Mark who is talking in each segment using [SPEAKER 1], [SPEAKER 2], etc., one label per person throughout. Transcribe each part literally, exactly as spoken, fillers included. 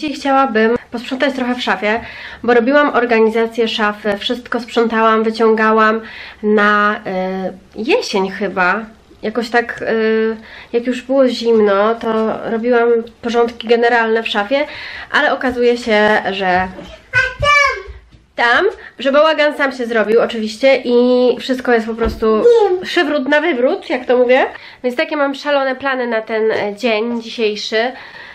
[SPEAKER 1] Dzisiaj chciałabym posprzątać trochę w szafie, bo robiłam organizację szafy, wszystko sprzątałam, wyciągałam na y, jesień chyba. Jakoś tak, y, jak już było zimno, to robiłam porządki generalne w szafie, ale okazuje się, że tam, że bałagan sam się zrobił oczywiście i wszystko jest po prostu szywród na wywrót, jak to mówię. Więc takie mam szalone plany na ten dzień dzisiejszy.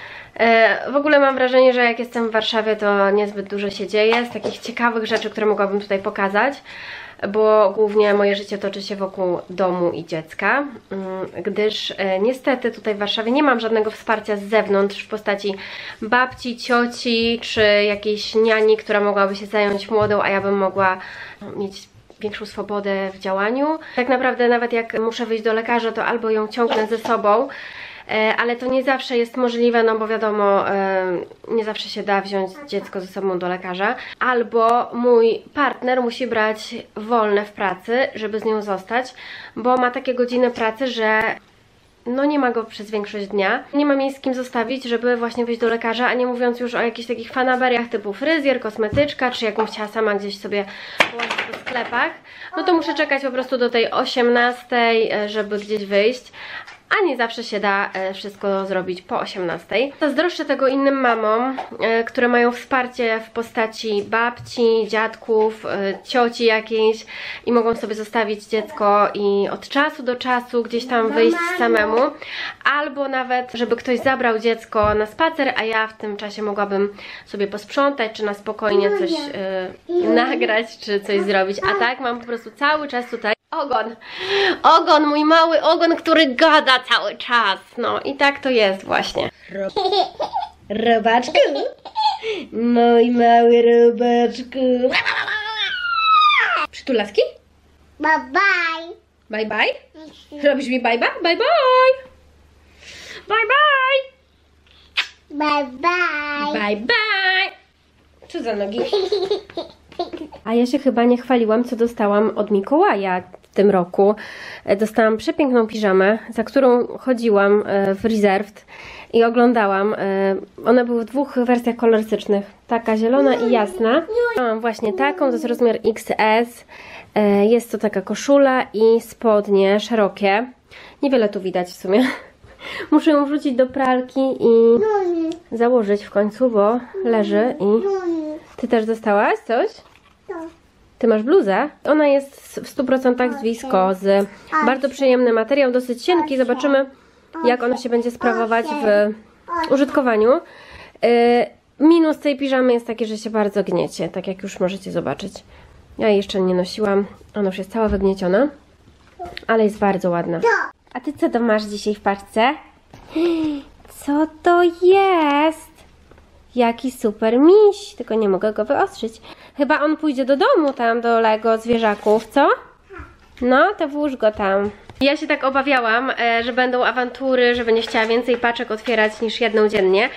[SPEAKER 1] W ogóle mam wrażenie, że jak jestem w Warszawie, to niezbyt dużo się dzieje z takich ciekawych rzeczy, które mogłabym tutaj pokazać, bo głównie moje życie toczy się wokół domu i dziecka, gdyż niestety tutaj w Warszawie nie mam żadnego wsparcia z zewnątrz w postaci babci, cioci czy jakiejś niani, która mogłaby się zająć młodą, a ja bym mogła mieć większą swobodę w działaniu. Tak naprawdę nawet jak muszę wyjść do lekarza, to albo ją ciągnę ze sobą, ale to nie zawsze jest możliwe, no bo wiadomo, nie zawsze się da wziąć dziecko ze sobą do lekarza. Albo mój partner musi brać wolne w pracy, żeby z nią zostać, bo ma takie godziny pracy, że no nie ma go przez większość dnia. Nie mam jej z kim zostawić, żeby właśnie wyjść do lekarza, a nie mówiąc już o jakichś takich fanaberiach typu fryzjer, kosmetyczka, czy jakbym chciała sama gdzieś sobie połazić po sklepach, no to muszę czekać po prostu do tej osiemnastej, żeby gdzieś wyjść. A nie zawsze się da wszystko zrobić po osiemnastej. Zazdroszczę tego innym mamom, które mają wsparcie w postaci babci, dziadków, cioci jakiejś i mogą sobie zostawić dziecko i od czasu do czasu gdzieś tam wyjść samemu. Albo nawet, żeby ktoś zabrał dziecko na spacer, a ja w tym czasie mogłabym sobie posprzątać, czy na spokojnie coś yy, nagrać, czy coś zrobić. A tak mam po prostu cały czas tutaj ogon, ogon, mój mały ogon, który gada cały czas. No i tak to jest właśnie. Robaczku, mój mały robaczku. Przytulaski?
[SPEAKER 2] Bye bye.
[SPEAKER 1] Bye bye? Robisz mi bye bye? Bye bye. Bye bye.
[SPEAKER 2] Bye bye.
[SPEAKER 1] Bye bye. Co za nogi? A ja się chyba nie chwaliłam, co dostałam od Mikołaja w tym roku. Dostałam przepiękną piżamę, za którą chodziłam w Reserved i oglądałam. One były w dwóch wersjach kolorystycznych. Taka zielona i jasna. Mam właśnie taką, to jest rozmiar X S. Jest to taka koszula i spodnie szerokie. Niewiele tu widać w sumie. Muszę ją wrzucić do pralki i założyć w końcu, bo leży i... Ty też dostałaś coś? Ty masz bluzę? Ona jest w stu procentach z wiskozy. Bardzo przyjemny materiał, dosyć cienki. Zobaczymy, jak ona się będzie sprawować w użytkowaniu. Minus tej piżamy jest taki, że się bardzo gniecie, tak jak już możecie zobaczyć. Ja jej jeszcze nie nosiłam. Ona już jest cała wygnieciona, ale jest bardzo ładna. A ty co to masz dzisiaj w paczce? Co to jest? Jaki super miś, tylko nie mogę go wyostrzyć. Chyba on pójdzie do domu tam, do Lego zwierzaków, co? No, to włóż go tam. Ja się tak obawiałam, że będą awantury, że będę chciała więcej paczek otwierać niż jedną dziennie.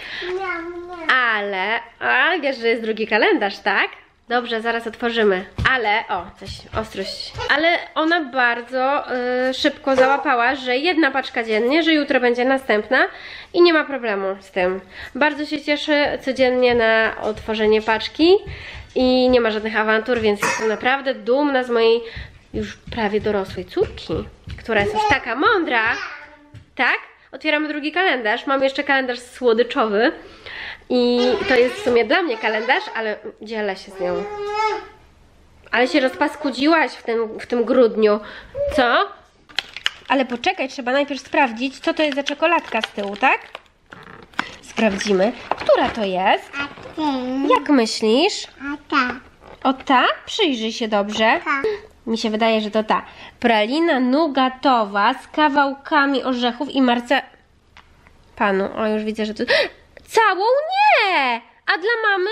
[SPEAKER 1] Ale, a wiesz, że jest drugi kalendarz, tak? Dobrze, zaraz otworzymy. Ale, o, coś, ostrość. Ale ona bardzo y, szybko załapała, że jedna paczka dziennie, że jutro będzie następna i nie ma problemu z tym. Bardzo się cieszę codziennie na otworzenie paczki i nie ma żadnych awantur, więc jestem naprawdę dumna z mojej już prawie dorosłej córki, która jest już taka mądra. Tak? Otwieramy drugi kalendarz. Mam jeszcze kalendarz słodyczowy. I to jest w sumie dla mnie kalendarz, ale dzielę się z nią. Ale się rozpaskudziłaś w tym, w tym grudniu. Co? Ale poczekaj, trzeba najpierw sprawdzić, co to jest za czekoladka z tyłu, tak? Sprawdzimy. Która to jest? Jak myślisz?
[SPEAKER 2] A ta.
[SPEAKER 1] O ta? Przyjrzyj się dobrze. Mi się wydaje, że to ta. Pralina nugatowa z kawałkami orzechów i marce... Panu, o już widzę, że to... Całą nie! A dla mamy?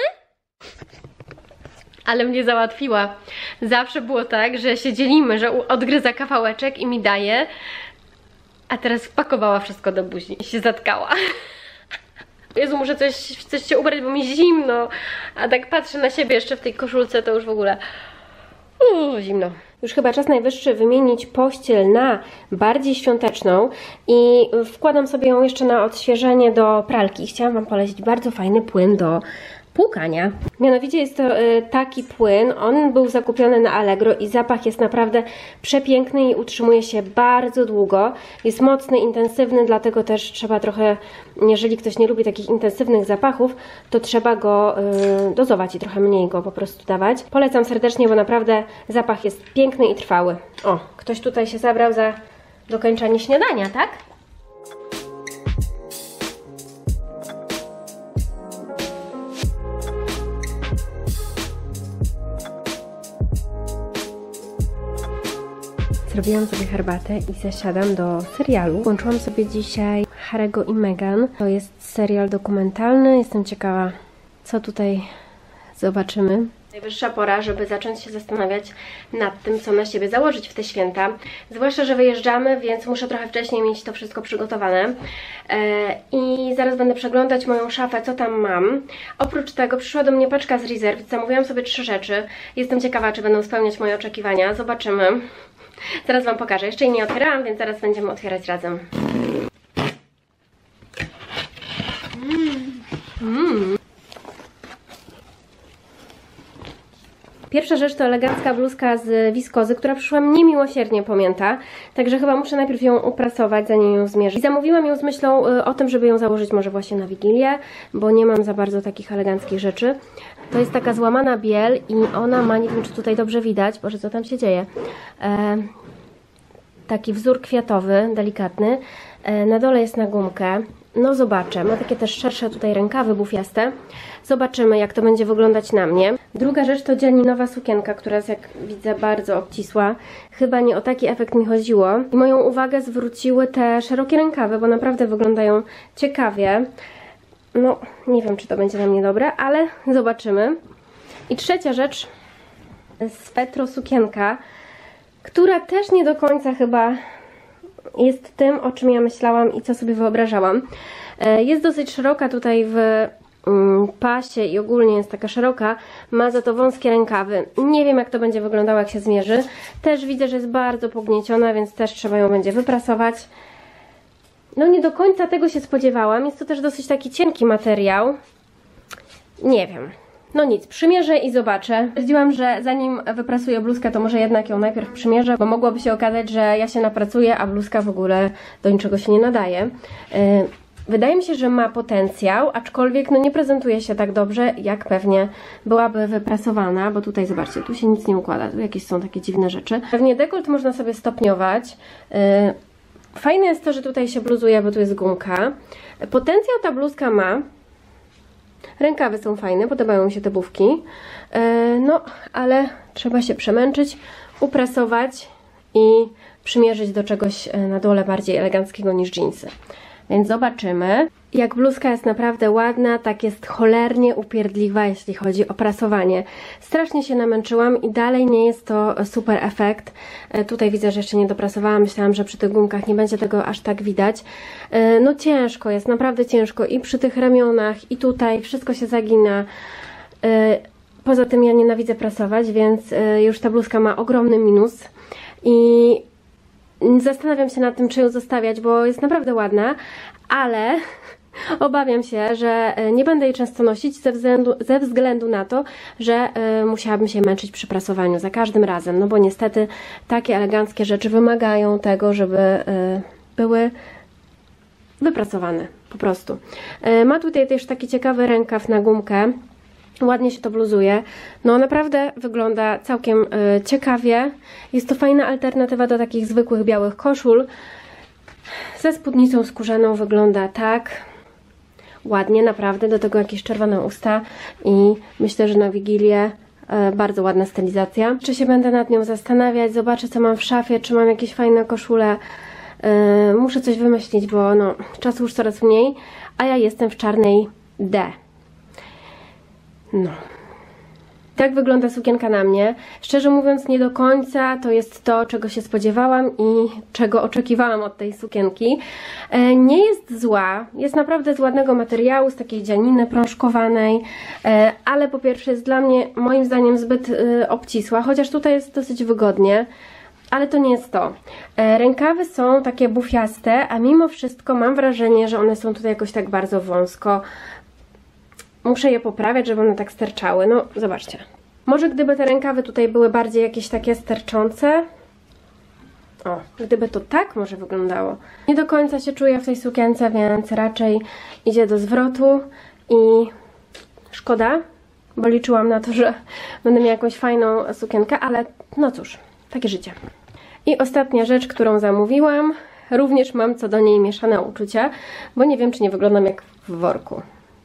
[SPEAKER 1] Ale mnie załatwiła. Zawsze było tak, że się dzielimy, że odgryza kawałeczek i mi daje. A teraz wpakowała wszystko do buzi i się zatkała. Jezu, muszę coś, coś się ubrać, bo mi zimno. A tak patrzę na siebie jeszcze w tej koszulce, to już w ogóle... Uuu, zimno. Już chyba czas najwyższy wymienić pościel na bardziej świąteczną i wkładam sobie ją jeszcze na odświeżenie do pralki. Chciałam Wam polecić bardzo fajny płyn do płukania. Mianowicie jest to y, taki płyn, on był zakupiony na Allegro i zapach jest naprawdę przepiękny i utrzymuje się bardzo długo. Jest mocny, intensywny, dlatego też trzeba trochę, jeżeli ktoś nie lubi takich intensywnych zapachów, to trzeba go y, dozować i trochę mniej go po prostu dawać. Polecam serdecznie, bo naprawdę zapach jest piękny i trwały. O, ktoś tutaj się zabrał za dokończenie śniadania, tak? Zrobiłam sobie herbatę i zasiadam do serialu. Włączyłam sobie dzisiaj Harry'ego i Meghan. To jest serial dokumentalny. Jestem ciekawa, co tutaj zobaczymy. Najwyższa pora, żeby zacząć się zastanawiać nad tym, co na siebie założyć w te święta. Zwłaszcza, że wyjeżdżamy, więc muszę trochę wcześniej mieć to wszystko przygotowane. I zaraz będę przeglądać moją szafę, co tam mam. Oprócz tego przyszła do mnie paczka z Reserved. Zamówiłam sobie trzy rzeczy. Jestem ciekawa, czy będą spełniać moje oczekiwania. Zobaczymy. Zaraz Wam pokażę. Jeszcze jej nie otwierałam, więc zaraz będziemy otwierać razem. Mm. Pierwsza rzecz to elegancka bluzka z wiskozy, która przyszła mnie miłosiernie pamięta. Także chyba muszę najpierw ją uprasować, zanim ją zmierzę. I zamówiłam ją z myślą o tym, żeby ją założyć może właśnie na Wigilię, bo nie mam za bardzo takich eleganckich rzeczy. To jest taka złamana biel i ona ma, nie wiem czy tutaj dobrze widać, Boże, co tam się dzieje. E, taki wzór kwiatowy, delikatny. E, na dole jest na gumkę. No zobaczę, ma takie też szersze tutaj rękawy bufiaste. Zobaczymy, jak to będzie wyglądać na mnie. Druga rzecz to dzianinowa sukienka, która jest, jak widzę, bardzo obcisła. Chyba nie o taki efekt mi chodziło. I moją uwagę zwróciły te szerokie rękawy, bo naprawdę wyglądają ciekawie. No, nie wiem, czy to będzie na mnie dobre, ale zobaczymy. I trzecia rzecz, swetro sukienka, która też nie do końca chyba jest tym, o czym ja myślałam i co sobie wyobrażałam. Jest dosyć szeroka tutaj w pasie i ogólnie jest taka szeroka, ma za to wąskie rękawy. Nie wiem, jak to będzie wyglądało, jak się zmierzy. Też widzę, że jest bardzo pognieciona, więc też trzeba ją będzie wyprasować. No nie do końca tego się spodziewałam. Jest to też dosyć taki cienki materiał. Nie wiem. No nic, przymierzę i zobaczę. Stwierdziłam, że zanim wyprasuję bluzkę, to może jednak ją najpierw przymierzę, bo mogłoby się okazać, że ja się napracuję, a bluzka w ogóle do niczego się nie nadaje. Wydaje mi się, że ma potencjał, aczkolwiek no nie prezentuje się tak dobrze, jak pewnie byłaby wyprasowana, bo tutaj zobaczcie, tu się nic nie układa, tu jakieś są takie dziwne rzeczy. Pewnie dekolt można sobie stopniować. Fajne jest to, że tutaj się bluzuje, bo tu jest gumka. Potencjał ta bluzka ma. Rękawy są fajne, podobają mi się te bufki. No, ale trzeba się przemęczyć, uprasować i przymierzyć do czegoś na dole bardziej eleganckiego niż dżinsy. Więc zobaczymy. Jak bluzka jest naprawdę ładna, tak jest cholernie upierdliwa, jeśli chodzi o prasowanie. Strasznie się namęczyłam i dalej nie jest to super efekt. E, tutaj widzę, że jeszcze nie doprasowałam. Myślałam, że przy tych gumkach nie będzie tego aż tak widać. E, no ciężko jest, naprawdę ciężko. I przy tych ramionach, i tutaj wszystko się zagina. E, poza tym ja nienawidzę prasować, więc e, już ta bluzka ma ogromny minus. I zastanawiam się nad tym, czy ją zostawiać, bo jest naprawdę ładna, ale obawiam się, że nie będę jej często nosić ze względu, ze względu na to, że y, musiałabym się męczyć przy prasowaniu za każdym razem, no bo niestety takie eleganckie rzeczy wymagają tego, żeby y, były wypracowane, po prostu. Y, ma tutaj też taki ciekawy rękaw na gumkę. Ładnie się to bluzuje. No naprawdę wygląda całkiem y, ciekawie. Jest to fajna alternatywa do takich zwykłych białych koszul. Ze spódnicą skórzaną wygląda tak. Ładnie, naprawdę. Do tego jakieś czerwone usta. I myślę, że na Wigilię y, bardzo ładna stylizacja. Czy się będę nad nią zastanawiać. Zobaczę, co mam w szafie. Czy mam jakieś fajne koszule. Y, muszę coś wymyślić, bo no, czasu już coraz mniej. A ja jestem w czarnej D. No. Tak wygląda sukienka na mnie. Szczerze mówiąc, nie do końca to jest to, czego się spodziewałam i czego oczekiwałam od tej sukienki. E, nie jest zła, jest naprawdę z ładnego materiału, z takiej dzianiny prążkowanej, e, ale po pierwsze jest dla mnie, moim zdaniem, zbyt e, obcisła, chociaż tutaj jest dosyć wygodnie. Ale to nie jest to. E, rękawy są takie bufiaste, a mimo wszystko mam wrażenie, że one są tutaj jakoś tak bardzo wąsko. Muszę je poprawiać, żeby one tak sterczały. No, zobaczcie. Może gdyby te rękawy tutaj były bardziej jakieś takie sterczące. O, gdyby to tak może wyglądało. Nie do końca się czuję w tej sukience, więc raczej idzie do zwrotu i szkoda, bo liczyłam na to, że będę miała jakąś fajną sukienkę, ale no cóż, takie życie. I ostatnia rzecz, którą zamówiłam. Również mam co do niej mieszane uczucia, bo nie wiem, czy nie wyglądam jak w worku.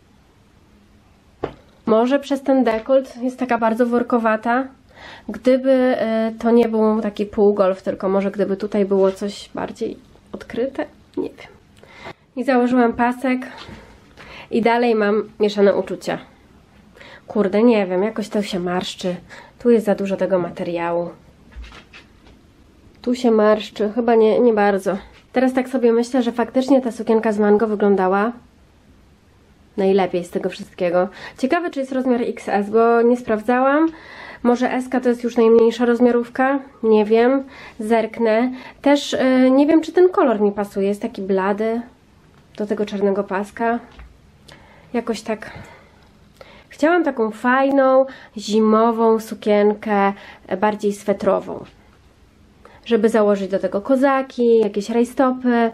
[SPEAKER 1] Może przez ten dekolt jest taka bardzo workowata. Gdyby to nie był taki półgolf, tylko może gdyby tutaj było coś bardziej odkryte, nie wiem. I założyłam pasek i dalej mam mieszane uczucia. Kurde, nie wiem, jakoś to się marszczy. Tu jest za dużo tego materiału. Tu się marszczy, chyba nie, nie bardzo. Teraz tak sobie myślę, że faktycznie ta sukienka z mango wyglądała najlepiej z tego wszystkiego. Ciekawe, czy jest rozmiar X S, bo nie sprawdzałam. Może S to jest już najmniejsza rozmiarówka? Nie wiem. Zerknę. Też yy, nie wiem, czy ten kolor mi pasuje. Jest taki blady do tego czarnego paska. Jakoś tak... Chciałam taką fajną, zimową sukienkę, bardziej swetrową. Żeby założyć do tego kozaki, jakieś rajstopy.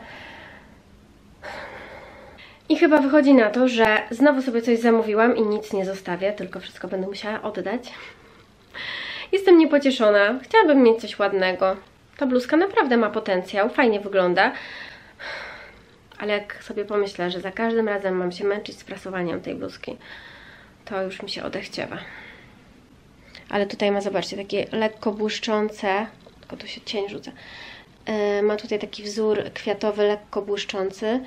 [SPEAKER 1] I chyba wychodzi na to, że znowu sobie coś zamówiłam i nic nie zostawię, tylko wszystko będę musiała oddać. Jestem niepocieszona. Chciałabym mieć coś ładnego. Ta bluzka naprawdę ma potencjał, fajnie wygląda. Ale jak sobie pomyślę, że za każdym razem mam się męczyć z prasowaniem tej bluzki, to już mi się odechciewa. Ale tutaj ma, zobaczcie, takie lekko błyszczące, tylko tu się cień rzuca. Yy, ma tutaj taki wzór kwiatowy, lekko błyszczący.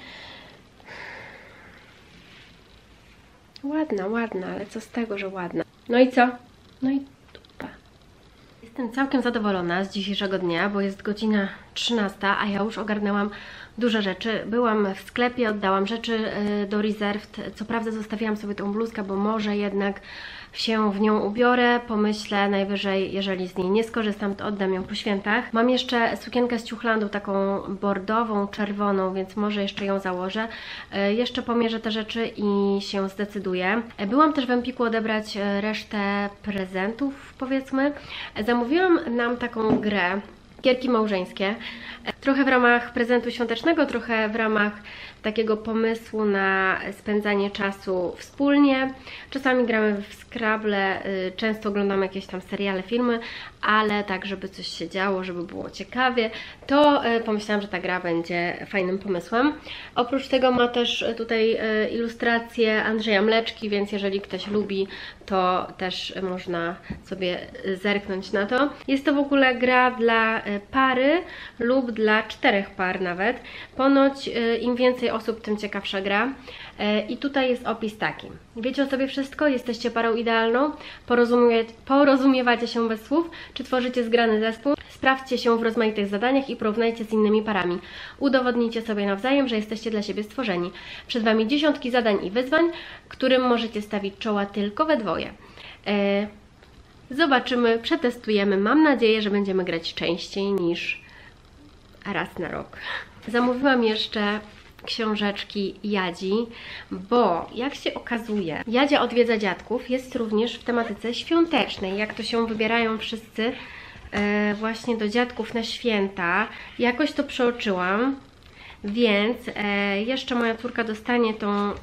[SPEAKER 1] Ładna, ładna, ale co z tego, że ładna. No i co? No i dupa. Jestem całkiem zadowolona z dzisiejszego dnia, bo jest godzina trzynasta, a ja już ogarnęłam duże rzeczy. Byłam w sklepie, oddałam rzeczy do Reserved. Co prawda zostawiłam sobie tą bluzkę, bo może jednak się w nią ubiorę. Pomyślę najwyżej, jeżeli z niej nie skorzystam, to oddam ją po świętach. Mam jeszcze sukienkę z Ciuchlandu, taką bordową, czerwoną, więc może jeszcze ją założę. Jeszcze pomierzę te rzeczy i się zdecyduję. Byłam też w Empiku odebrać resztę prezentów, powiedzmy. Zamówiłam nam taką grę, gierki małżeńskie. Trochę w ramach prezentu świątecznego, trochę w ramach takiego pomysłu na spędzanie czasu wspólnie. Czasami gramy w Scrabble, często oglądamy jakieś tam seriale, filmy, ale tak, żeby coś się działo, żeby było ciekawie, to pomyślałam, że ta gra będzie fajnym pomysłem. Oprócz tego ma też tutaj ilustrację Andrzeja Mleczki, więc jeżeli ktoś lubi, to też można sobie zerknąć na to. Jest to w ogóle gra dla pary lub dla czterech par nawet. Ponoć im więcej osób, tym ciekawsza gra. I tutaj jest opis taki. Wiecie o sobie wszystko? Jesteście parą idealną? Porozumie... Porozumiewacie się bez słów? Czy tworzycie zgrany zespół? Sprawdźcie się w rozmaitych zadaniach i porównajcie z innymi parami. Udowodnijcie sobie nawzajem, że jesteście dla siebie stworzeni. Przed Wami dziesiątki zadań i wyzwań, którym możecie stawić czoła tylko we dwoje. E... Zobaczymy, przetestujemy. Mam nadzieję, że będziemy grać częściej niż raz na rok. Zamówiłam jeszcze książeczki Jadzi, bo jak się okazuje, Jadzia odwiedza dziadków jest również w tematyce świątecznej. Jak to się wybierają wszyscy e, właśnie do dziadków na święta. Jakoś to przeoczyłam, więc e, jeszcze moja córka dostanie tą e,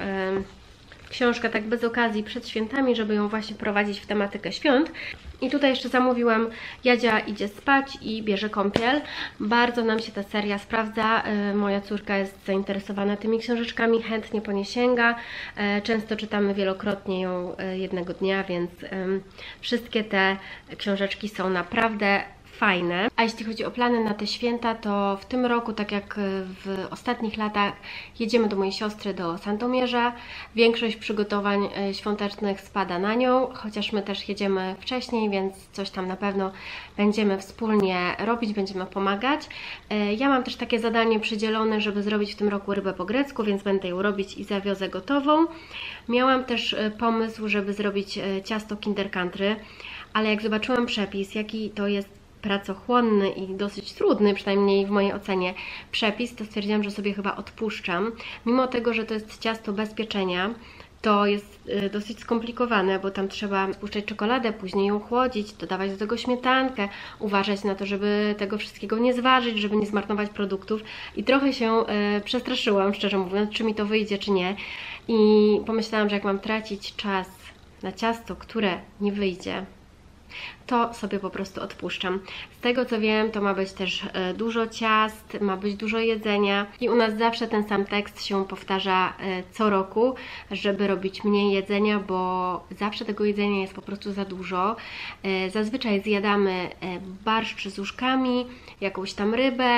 [SPEAKER 1] książkę tak bez okazji przed świętami, żeby ją właśnie prowadzić w tematykę świąt. I tutaj jeszcze zamówiłam Jadzia idzie spać i bierze kąpiel. Bardzo nam się ta seria sprawdza. Moja córka jest zainteresowana tymi książeczkami, chętnie po nie sięga. Często czytamy wielokrotnie ją jednego dnia, więc wszystkie te książeczki są naprawdę fajne. A jeśli chodzi o plany na te święta, to w tym roku, tak jak w ostatnich latach, jedziemy do mojej siostry do Sandomierza. Większość przygotowań świątecznych spada na nią, chociaż my też jedziemy wcześniej, więc coś tam na pewno będziemy wspólnie robić, będziemy pomagać. Ja mam też takie zadanie przydzielone, żeby zrobić w tym roku rybę po grecku, więc będę ją robić i zawiozę gotową. Miałam też pomysł, żeby zrobić ciasto Kinder Country, ale jak zobaczyłam przepis, jaki to jest pracochłonny i dosyć trudny, przynajmniej w mojej ocenie, przepis, to stwierdziłam, że sobie chyba odpuszczam. Mimo tego, że to jest ciasto bez pieczenia, to jest dosyć skomplikowane, bo tam trzeba spuszczać czekoladę, później ją chłodzić, dodawać do tego śmietankę, uważać na to, żeby tego wszystkiego nie zważyć, żeby nie zmarnować produktów i trochę się e, przestraszyłam, szczerze mówiąc, czy mi to wyjdzie, czy nie. I pomyślałam, że jak mam tracić czas na ciasto, które nie wyjdzie, to sobie po prostu odpuszczam. Z tego co wiem, to ma być też e, dużo ciast, ma być dużo jedzenia i u nas zawsze ten sam tekst się powtarza e, co roku, żeby robić mniej jedzenia, bo zawsze tego jedzenia jest po prostu za dużo. E, zazwyczaj zjadamy e, barszcz z uszkami, jakąś tam rybę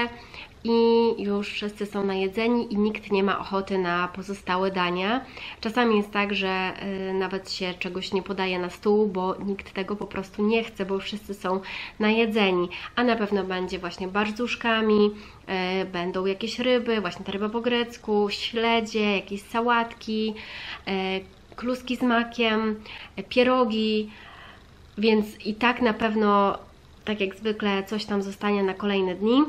[SPEAKER 1] i już wszyscy są najedzeni i nikt nie ma ochoty na pozostałe dania. Czasami jest tak, że y, nawet się czegoś nie podaje na stół, bo nikt tego po prostu nie chce, bo wszyscy są najedzeni. A na pewno będzie właśnie barszcz z uszkami, y, będą jakieś ryby, właśnie ta ryba po grecku, śledzie, jakieś sałatki, y, kluski z makiem, y, pierogi, więc i tak na pewno, tak jak zwykle, coś tam zostanie na kolejne dni.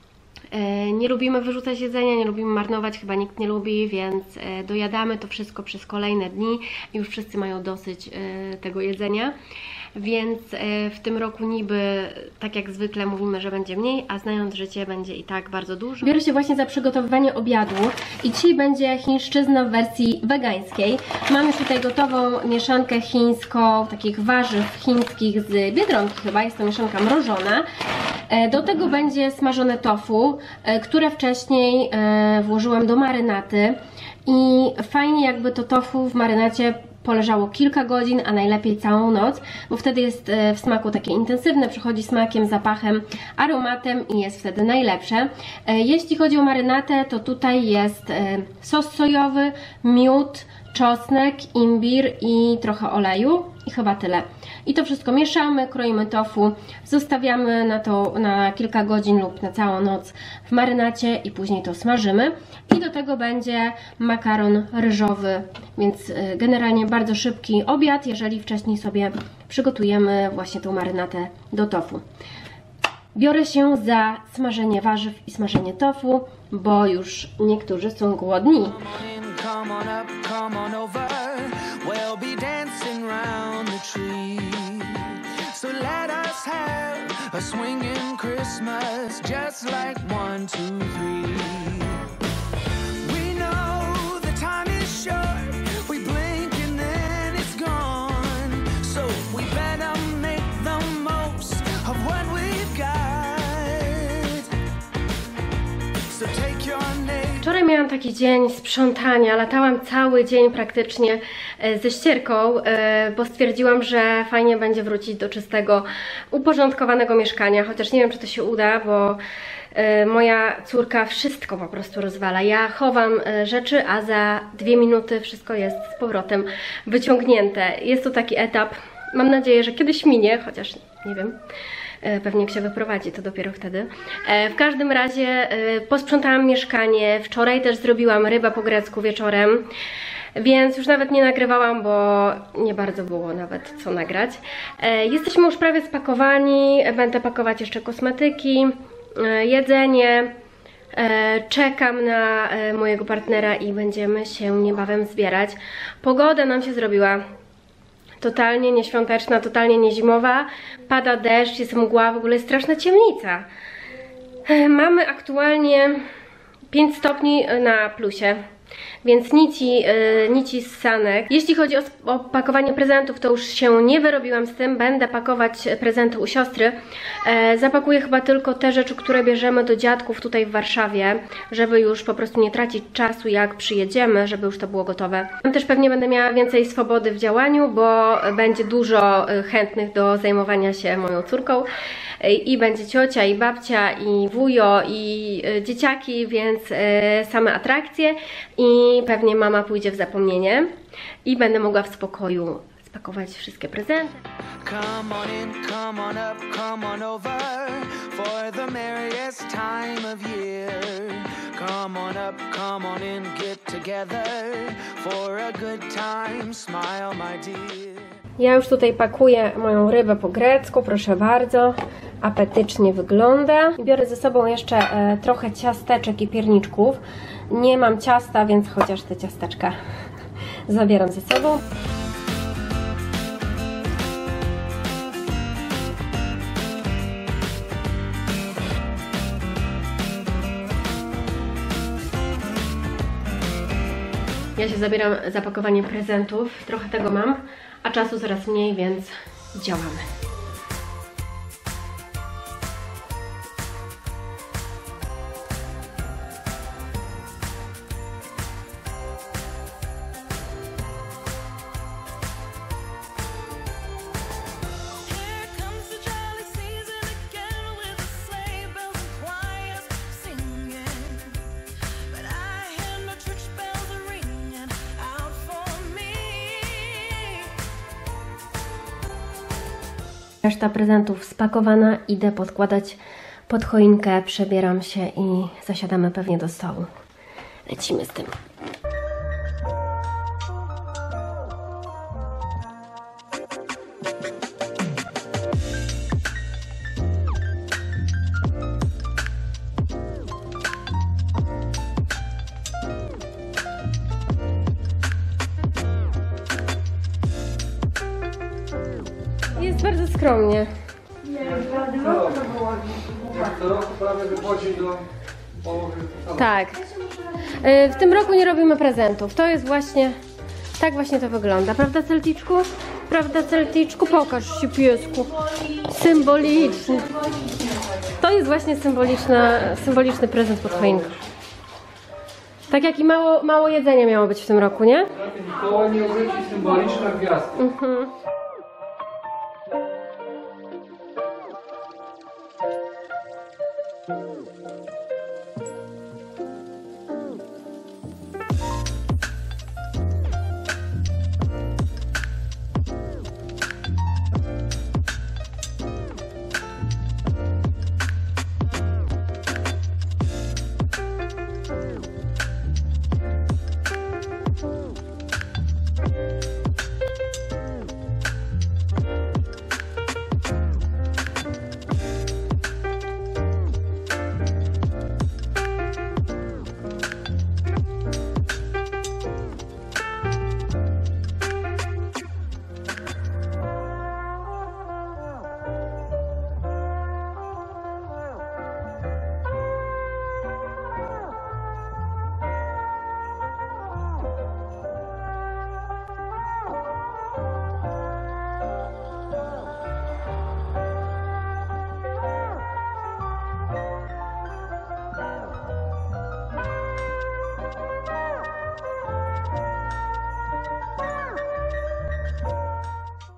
[SPEAKER 1] Nie lubimy wyrzucać jedzenia, nie lubimy marnować, chyba nikt nie lubi, więc dojadamy to wszystko przez kolejne dni i już wszyscy mają dosyć tego jedzenia. Więc w tym roku niby, tak jak zwykle mówimy, że będzie mniej, a znając życie będzie i tak bardzo dużo. Biorę się właśnie za przygotowywanie obiadu i dzisiaj będzie chińszczyzna w wersji wegańskiej. Mamy tutaj gotową mieszankę chińską, takich warzyw chińskich z Biedronki chyba, jest to mieszanka mrożona. Do tego będzie smażone tofu, które wcześniej włożyłam do marynaty i fajnie jakby to tofu w marynacie poleżało kilka godzin, a najlepiej całą noc, bo wtedy jest w smaku takie intensywne, przychodzi smakiem, zapachem, aromatem i jest wtedy najlepsze. Jeśli chodzi o marynatę, to tutaj jest sos sojowy, miód, czosnek, imbir i trochę oleju i chyba tyle. I to wszystko mieszamy, kroimy tofu, zostawiamy na to na kilka godzin lub na całą noc w marynacie i później to smażymy. I do tego będzie makaron ryżowy, więc generalnie bardzo szybki obiad, jeżeli wcześniej sobie przygotujemy właśnie tą marynatę do tofu. Biorę się za smażenie warzyw i smażenie tofu, bo już niektórzy są głodni. Come on up, come on over. We'll be dancing round the tree. So let us have a swinging Christmas, just like one, two, three. We know the time is short. We blink and then it's gone. So we better make the most of what we've got. So take your name. Wczoraj miałam taki dzień sprzątania, latałam cały dzień praktycznie ze ścierką, bo stwierdziłam, że fajnie będzie wrócić do czystego, uporządkowanego mieszkania, chociaż nie wiem, czy to się uda, bo moja córka wszystko po prostu rozwala. Ja chowam rzeczy, a za dwie minuty wszystko jest z powrotem wyciągnięte. Jest to taki etap, mam nadzieję, że kiedyś minie, chociaż nie wiem. Pewnie jak się wyprowadzi, to dopiero wtedy. W każdym razie posprzątałam mieszkanie. Wczoraj też zrobiłam rybę po grecku wieczorem, więc już nawet nie nagrywałam, bo nie bardzo było nawet co nagrać. Jesteśmy już prawie spakowani. Będę pakować jeszcze kosmetyki, jedzenie. Czekam na mojego partnera i będziemy się niebawem zbierać. Pogoda nam się zrobiła totalnie nieświąteczna, totalnie niezimowa. Pada deszcz, jest mgła, w ogóle jest straszna ciemnica. Mamy aktualnie pięć stopni na plusie, więc nici, nici z sanek. Jeśli chodzi o, o pakowanie prezentów, to już się nie wyrobiłam z tym. Będę pakować prezenty u siostry. E, zapakuję chyba tylko te rzeczy, które bierzemy do dziadków tutaj w Warszawie, żeby już po prostu nie tracić czasu, jak przyjedziemy, żeby już to było gotowe. Tam też pewnie będę miała więcej swobody w działaniu, bo będzie dużo chętnych do zajmowania się moją córką. i będzie ciocia, i babcia, i wujo, i dzieciaki, więc same atrakcje i pewnie mama pójdzie w zapomnienie i będę mogła w spokoju spakować wszystkie prezenty.
[SPEAKER 3] Come on in, come on up, come on over for the merriest time of year. Come on up, come on in, get together for a good time, smile my dear.
[SPEAKER 1] Ja już tutaj pakuję moją rybę po grecku, proszę bardzo. Apetycznie wygląda. Biorę ze sobą jeszcze e, trochę ciasteczek i pierniczków. Nie mam ciasta, więc chociaż te ciasteczka zabieram ze sobą. Ja się zabieram za pakowanie prezentów, trochę tego mam, a czasu coraz mniej, więc działamy. Reszta prezentów spakowana, idę podkładać pod choinkę, przebieram się i zasiadamy pewnie do stołu. Lecimy z tym. Jest bardzo skromnie.
[SPEAKER 4] Co roku prawie wychodzi do połowy.
[SPEAKER 1] Tak. W tym roku nie robimy prezentów. To jest właśnie... Tak właśnie to wygląda. Prawda, Celticzku? Prawda, Celticzku? Pokaż się, piesku. Symboliczny. To jest właśnie symboliczna, symboliczny prezent pod choinką. Tak jak i mało, mało jedzenia miało być w tym roku, nie?
[SPEAKER 4] Mikołaj nie obróci symboliczna gwiazdka.
[SPEAKER 1] Mhm.